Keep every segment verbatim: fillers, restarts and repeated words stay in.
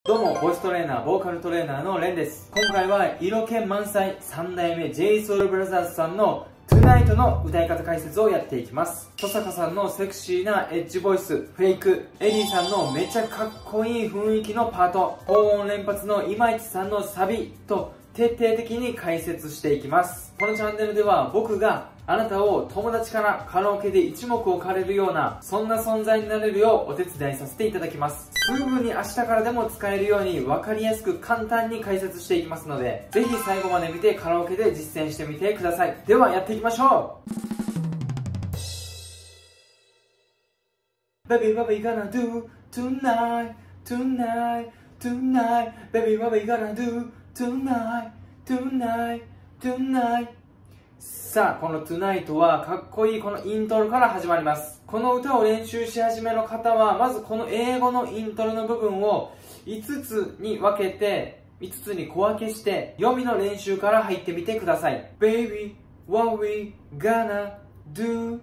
どうも、ボイストレーナー、ボーカルトレーナーのレンです。今回は色気満載さん代目 ジェイソウルブラザーズさんのトゥナイトの歌い方解説をやっていきます。登坂さんのセクシーなエッジボイス、フェイク、エリーさんのめちゃかっこいい雰囲気のパート、高音連発の今市さんのサビと徹底的に解説していきます。このチャンネルでは僕があなたを友達からカラオケで一目置かれるようなそんな存在になれるようお手伝いさせていただきます。すぐに明日からでも使えるように分かりやすく簡単に解説していきますので、ぜひ最後まで見てカラオケで実践してみてください。ではやっていきましょう。 Baby what we gonna do tonight tonight tonight Baby what we gonna do tonight tonight tonight。さあ、この Tonight はかっこいいこのイントロから始まります。この歌を練習し始めの方は、まずこの英語のイントロの部分をいつつに分けて、いつつに小分けして、読みの練習から入ってみてください。Baby, what we gonna do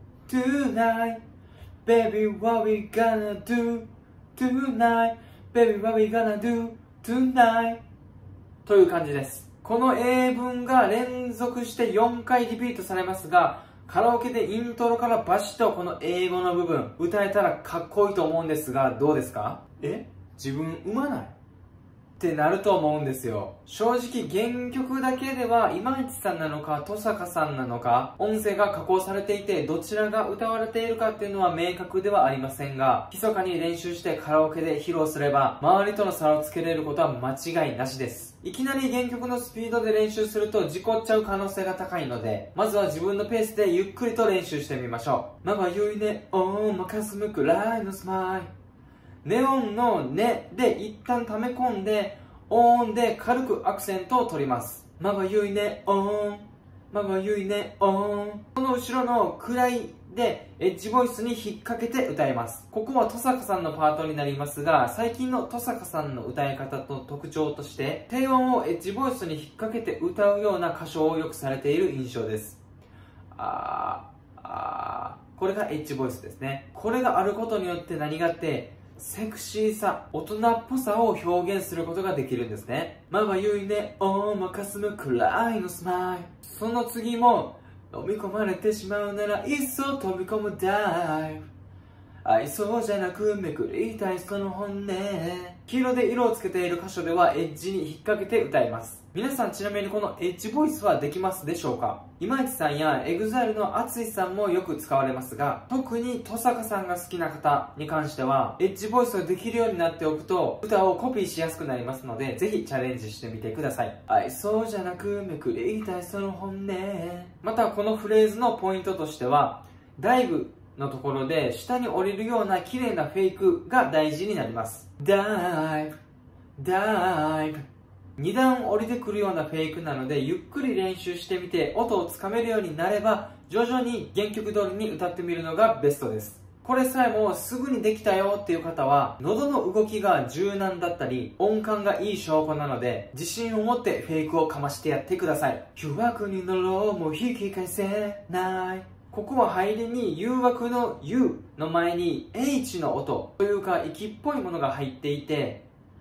tonight? Baby, what we gonna do tonight? Baby, what we gonna do tonight? という感じです。この英文が連続してよんかいリピートされますが、カラオケでイントロからバシッとこの英語の部分歌えたらかっこいいと思うんですが、どうですか？え？自分生まない？ってなると思うんですよ。正直原曲だけでは今市さんなのか登坂さんなのか音声が加工されていてどちらが歌われているかっていうのは明確ではありませんが、密かに練習してカラオケで披露すれば周りとの差をつけれることは間違いなしです。いきなり原曲のスピードで練習すると事故っちゃう可能性が高いので、まずは自分のペースでゆっくりと練習してみましょう。まばゆいねおまかすむくらいのスマイル、ネオンのねで一旦溜め込んで音で軽くアクセントを取ります。まばゆいね音、まばゆいね音。この後ろの暗いでエッジボイスに引っ掛けて歌います。ここは登坂さんのパートになりますが、最近の登坂さんの歌い方と特徴として低音をエッジボイスに引っ掛けて歌うような歌唱をよくされている印象です。あーあー、これがエッジボイスですね。これがあることによって何があって、セクシーさ、大人っぽさを表現することができるんですね。まばゆいねおまかすむくらいのスマイル。その次も飲み込まれてしまうならいっそ飛び込むダイブ、愛想じゃなくめくりたいその本音。黄色で色をつけている箇所ではエッジに引っ掛けて歌います。皆さんちなみにこのエッジボイスはできますでしょうか？今市さんや エグザイル のＡＴＳＵＳＨＩさんもよく使われますが、特に登坂さんが好きな方に関してはエッジボイスをできるようになっておくと歌をコピーしやすくなりますので、ぜひチャレンジしてみてください。愛想じゃなくめくりたいその本音。またこのフレーズのポイントとしては、ダイブのところで下に降りるような綺麗なフェイクが大事になります。ダイブダイブ、に段降りてくるようなフェイクなので、ゆっくり練習してみて音をつかめるようになれば徐々に原曲通りに歌ってみるのがベストです。これさえもすぐにできたよっていう方は、喉の動きが柔軟だったり音感がいい証拠なので、自信を持ってフェイクをかましてやってください。誘惑に乗ろうもう引き返せない。ここは入りに誘惑の U の前に H の音というか息っぽいものが入っていて、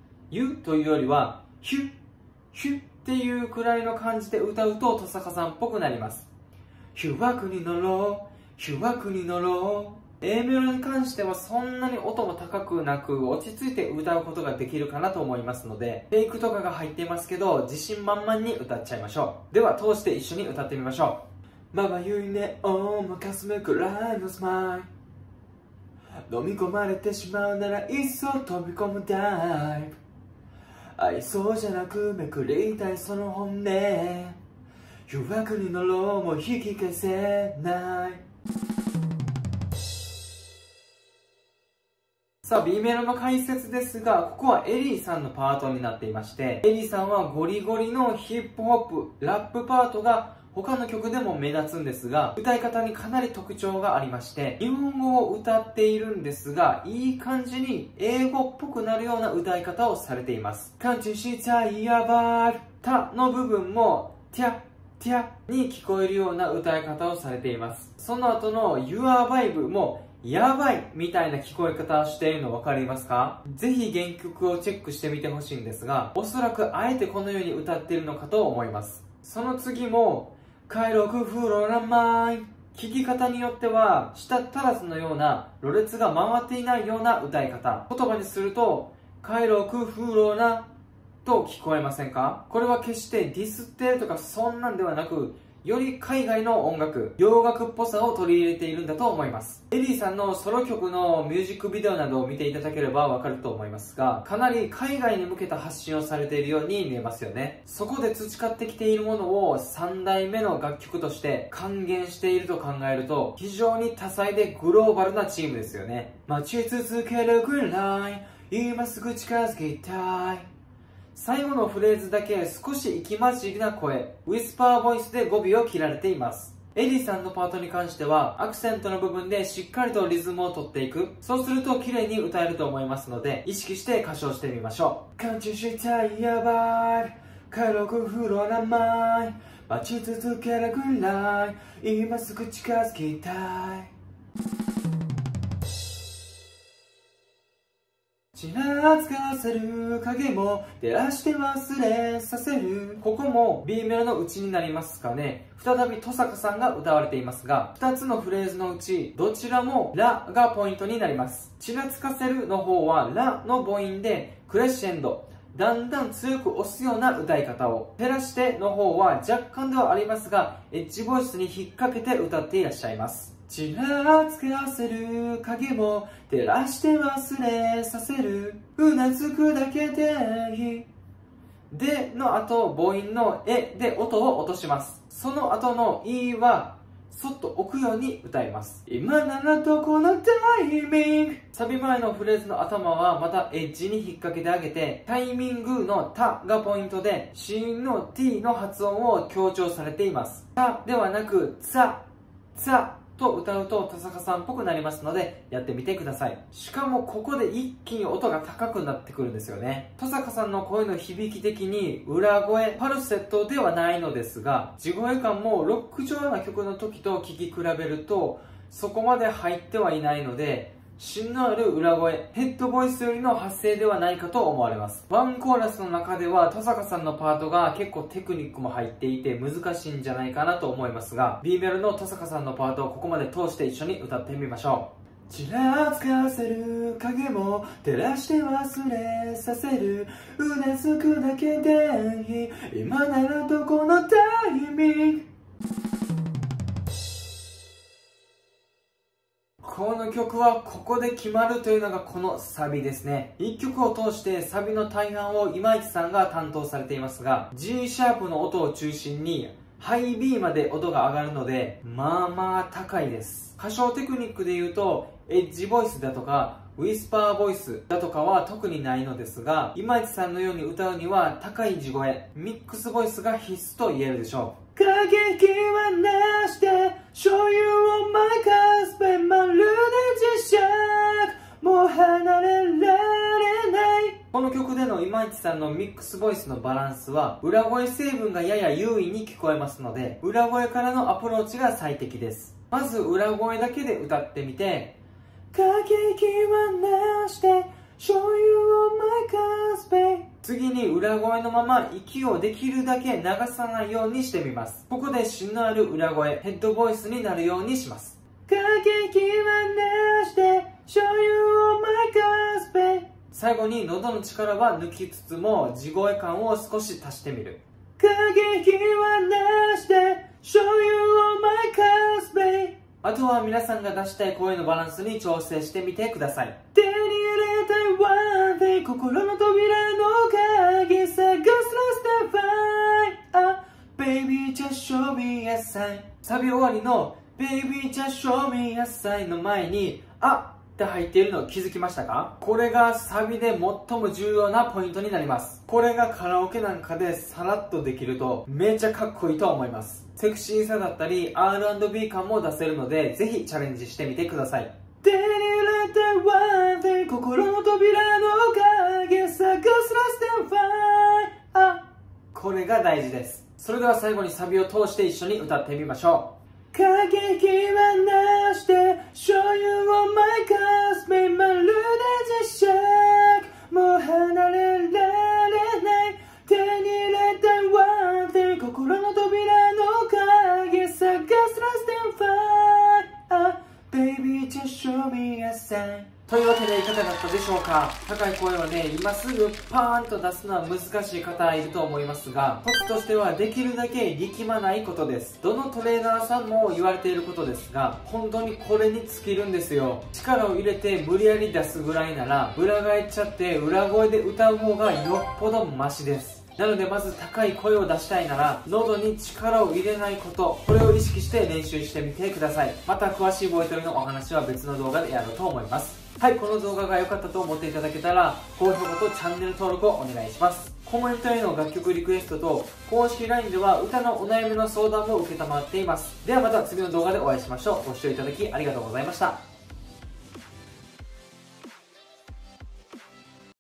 U というよりはヒュッヒュッっていうくらいの感じで歌うと登坂さんっぽくなります。誘惑に乗ろう誘惑に乗ろう。 A メロに関してはそんなに音も高くなく落ち着いて歌うことができるかなと思いますので、フェイクとかが入っていますけど自信満々に歌っちゃいましょう。では通して一緒に歌ってみましょう。まばゆいねおまかすめくらいのスマイル、飲み込まれてしまうならいっそ飛び込むダイブ、愛想じゃなくめくりたいその本音。誘惑に乗ろうもう引き返せない。さあ B メロの解説ですが、ここはエリーさんのパートになっていまして、エリーさんはゴリゴリのヒップホップラップパートが他の曲でも目立つんですが、歌い方にかなり特徴がありまして、日本語を歌っているんですが、いい感じに英語っぽくなるような歌い方をされています。感知したいやばーたの部分もティャティャに聞こえるような歌い方をされています。その後の Your Vibe もやばいみたいな聞こえ方をしているの分かりますか？ぜひ原曲をチェックしてみてほしいんですが、おそらくあえてこのように歌っているのかと思います。その次も、快楽フローラマイン。聞き方によっては、舌足らずのような、ろれつが回っていないような歌い方。言葉にすると、快楽フローラと聞こえませんか？これは決してディスってるとかそんなんではなく、より海外の音楽、洋楽っぽさを取り入れているんだと思います。エリーさんのソロ曲のミュージックビデオなどを見ていただければわかると思いますが、かなり海外に向けた発信をされているように見えますよね。そこで培ってきているものをさんだいめの楽曲として還元していると考えると、非常に多彩でグローバルなチームですよね。待ち続けるグリーンライン、今すぐ近づきたい。最後のフレーズだけ少し息混じりな声、ウィスパーボイスで語尾を切られています。エリーさんのパートに関してはアクセントの部分でしっかりとリズムを取っていく。そうすると綺麗に歌えると思いますので、意識して歌唱してみましょう。感知したいやばい、快楽フローラマイン、待ち続けるぐらい、今すぐ近づきたい。ちらつかせる影も照らして忘れさせる。ここも B メロのうちになりますかね。再び登坂さんが歌われていますが、ふたつのフレーズのうちどちらもラがポイントになります。ちらつかせるの方はラの母音でクレッシェンド、だんだん強く押すような歌い方を。照らしての方は若干ではありますが、エッジボイスに引っ掛けて歌っていらっしゃいます。ちらつかせる影も照らして忘れさせる。うなずくだけでいい。での後、母音のえで音を落とします。その後のいはそっと置くように歌います。今ならどこのタイミング。サビ前のフレーズの頭はまたエッジに引っ掛けてあげて、タイミングのタがポイントで、子の t の発音を強調されています。タではなく、ツァ、ツァと歌うと登坂さんっぽくなりますので、やってみてください。しかもここで一気に音が高くなってくるんですよね。登坂さんの声の響き的に裏声、ファルセットではないのですが、地声感もロック調な曲の時と聴き比べるとそこまで入ってはいないので、芯のある裏声、ヘッドボイスよりの発声ではないかと思われます。ワンコーラスの中では登坂さんのパートが結構テクニックも入っていて難しいんじゃないかなと思いますが、 B メロの登坂さんのパートをここまで通して一緒に歌ってみましょう。ちらつかせる影も照らして忘れさせる。うなずくだけでいい。今ならどこのタイミング。この曲はここで決まるというのがこのサビですね。いっきょくを通してサビの大半を今市さんが担当されていますが、 G シャープの音を中心にハイ B まで音が上がるので、まあまあ高いです。歌唱テクニックで言うとエッジボイスだとかウィスパーボイスだとかは特にないのですが、今市さんのように歌うには高い地声、ミックスボイスが必須と言えるでしょう。過激はなして Show you on my cusp まるで磁石、もう離れられない。この曲での今市さんのミックスボイスのバランスは裏声成分がやや優位に聞こえますので、裏声からのアプローチが最適です。まず裏声だけで歌ってみて、過激はなして Show you on my cusp。次に裏声のまま息をできるだけ流さないようにしてみます。ここで芯のある裏声、ヘッドボイスになるようにします。過激はなして Show you on my cusp。最後に喉の力は抜きつつも地声感を少し足してみる。過激はなして Show you on my cusp。あとは皆さんが出したい声のバランスに調整してみてください。手に入れたい one thing、 心の扉の鍵探す Last and find。 Baby just show me a sign。 サビ終わりの Baby just show me a sign の前にあって入っているのを気づきましたか？これがサビで最も重要なポイントになります。これがカラオケなんかでさらっとできるとめちゃかっこいいと思います。セクシーさだったり アールアンドビー 感も出せるので、ぜひチャレンジしてみてください。手に入れた one thing、 心の扉の鍵探す Last and find。 これが大事です。それでは最後にサビを通して一緒に歌ってみましょう。過激はなして Show Show you all my cards, make my love just shake もう離れられない手に入れたい one thing 心の扉の鍵探す Less than five Baby just show me a sign というわけでいかがだったでしょうか。高い声をね、今すぐパーンと出すのは難しい方いると思いますが、コツとしてはできるだけ力まないことです。どのトレーナーさんも言われていることですが、本当にこれに尽きるんですよ。力を入れて無理やり出すぐらいなら、裏返っちゃって裏声で歌う方がよっぽどマシです。なのでまず高い声を出したいなら喉に力を入れないこと、これを意識して練習してみてください。また詳しいボイトレのお話は別の動画でやろうと思います。はい、この動画が良かったと思っていただけたら高評価とチャンネル登録をお願いします。コメントへの楽曲リクエストと公式 ライン では歌のお悩みの相談も受けたまっています。ではまた次の動画でお会いしましょう。ご視聴いただきありがとうございました。